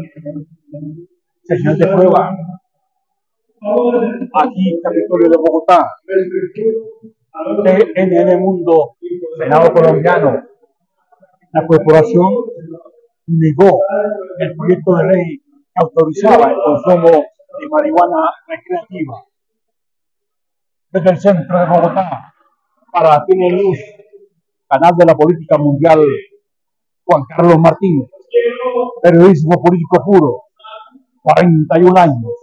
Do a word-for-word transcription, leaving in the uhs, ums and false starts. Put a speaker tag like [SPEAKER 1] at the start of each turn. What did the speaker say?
[SPEAKER 1] Sesión de prueba. Aquí, territorio de Bogotá. T N N Mundo, Senado colombiano. La corporación negó el proyecto de ley que autorizaba el consumo de marihuana recreativa. Desde el centro de Bogotá, para Tiene Luz, canal de la política mundial, Juan Carlos Martínez, periodismo político puro, cuarenta y un años.